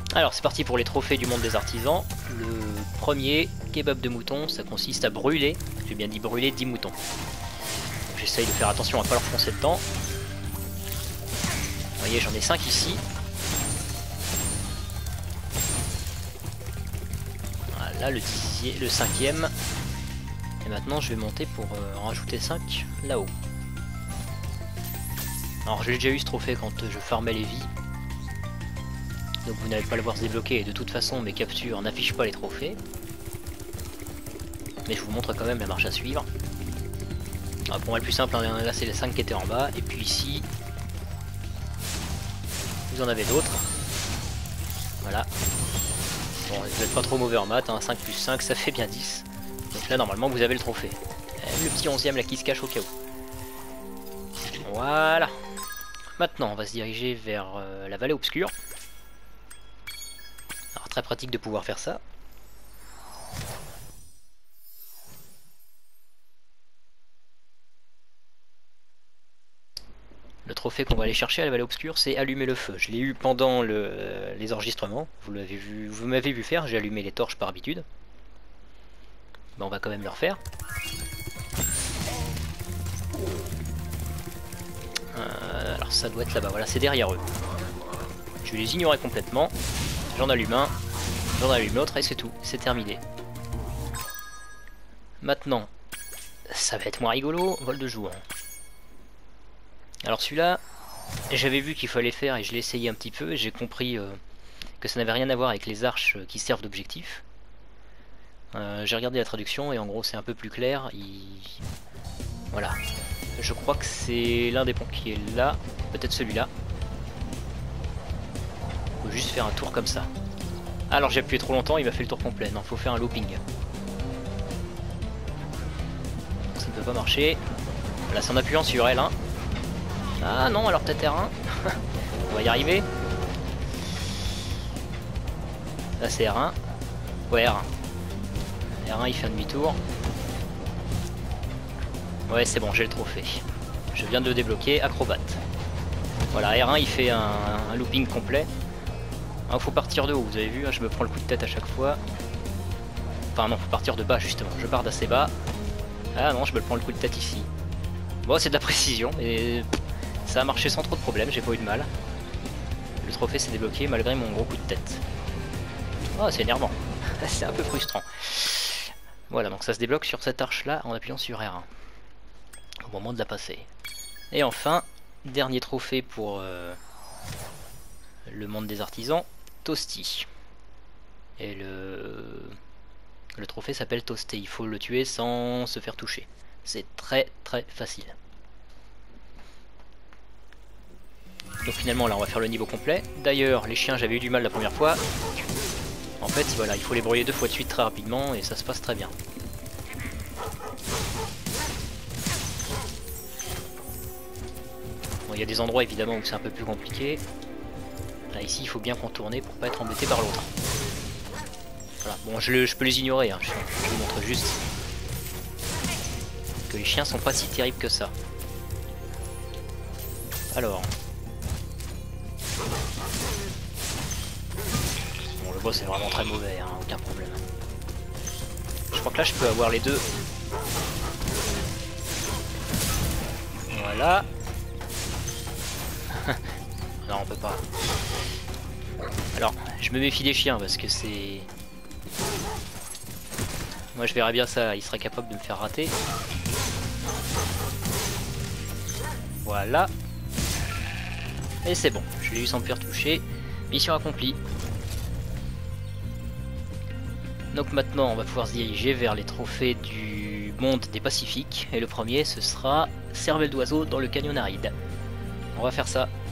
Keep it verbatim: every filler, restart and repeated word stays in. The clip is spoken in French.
Alors c'est parti pour les trophées du monde des artisans. Le premier, kebab de mouton, ça consiste à brûler, j'ai bien dit brûler dix moutons. J'essaye de faire attention à pas leur foncer dedans. Vous voyez, j'en ai cinq ici. Voilà, le, dixième, le cinquième. Et maintenant je vais monter pour euh, en rajouter cinq là-haut. Alors j'ai déjà eu ce trophée quand je farmais les vies. Donc vous n'allez pas le voir se débloquer et de toute façon mes captures n'affichent pas les trophées. Mais je vous montre quand même la marche à suivre. Alors pour moi le plus simple, hein, là c'est les cinq qui étaient en bas. Et puis ici, vous en avez d'autres. Voilà. Bon, vous n'êtes pas trop mauvais en maths, hein, cinq plus cinq ça fait bien dix. Donc là normalement vous avez le trophée. Et le petit onzième là qui se cache au cas où. Voilà. Maintenant on va se diriger vers euh, la vallée obscure. Alors très pratique de pouvoir faire ça. Le trophée qu'on va aller chercher à la vallée obscure, c'est allumer le feu. Je l'ai eu pendant le, les enregistrements. Vous l'avez vu, vous m'avez vu faire. J'ai allumé les torches par habitude. Ben, on va quand même le refaire. Euh, alors ça doit être là-bas. Voilà, c'est derrière eux. Je vais les ignorer complètement. J'en allume un, j'en allume l'autre et c'est tout. C'est terminé. Maintenant, ça va être moins rigolo. Vol de jour. Alors celui-là, j'avais vu qu'il fallait faire et je l'ai essayé un petit peu et j'ai compris euh, que ça n'avait rien à voir avec les arches qui servent d'objectif. Euh, j'ai regardé la traduction et en gros c'est un peu plus clair. Il... Voilà. Je crois que c'est l'un des ponts qui est là, peut-être celui-là. Faut juste faire un tour comme ça. Alors j'ai appuyé trop longtemps, il m'a fait le tour complet. Non, faut faire un looping. Ça ne peut pas marcher. Voilà, c'est en appuyant sur L un. Ah non, alors peut-être R un. On va y arriver. Là c'est R un. Ouais, R un. R un il fait un demi-tour. Ouais, c'est bon, j'ai le trophée. Je viens de le débloquer, acrobate. Voilà, R un il fait un, un looping complet. Il faut partir de haut, vous avez vu, hein, je me prends le coup de tête à chaque fois. Enfin non, faut partir de bas justement. Je pars d'assez bas. Ah non, je me prends le coup de tête ici. Bon, c'est de la précision, et ça a marché sans trop de problèmes, j'ai pas eu de mal. Le trophée s'est débloqué malgré mon gros coup de tête. Oh, c'est énervant. C'est un peu frustrant. Voilà, donc ça se débloque sur cette arche là en appuyant sur R un. Au moment de la passer. Et enfin, dernier trophée pour euh, le monde des artisans, Toasty. Et le, le trophée s'appelle Toasté. Il faut le tuer sans se faire toucher. C'est très très facile. Donc finalement là on va faire le niveau complet. D'ailleurs les chiens j'avais eu du mal la première fois. En fait voilà, il faut les brouiller deux fois de suite très rapidement et ça se passe très bien. Bon, il y a des endroits évidemment où c'est un peu plus compliqué. Là ici il faut bien contourner pour pas être embêté par l'autre. Voilà, bon je, le, je peux les ignorer, hein. je, je vous montre juste que les chiens sont pas si terribles que ça. Alors. Bon le boss est vraiment très mauvais, hein, aucun problème. Je crois que là je peux avoir les deux. Voilà. Non on peut pas. Alors je me méfie des chiens parce que c'est... Moi je verrais bien ça, il serait capable de me faire rater. Voilà. Et c'est bon, je l'ai eu sans me faire toucher. Mission accomplie. Donc maintenant on va pouvoir se diriger vers les trophées du monde des Pacifiques. Et le premier ce sera cervelle d'oiseau dans le canyon aride. On va faire ça.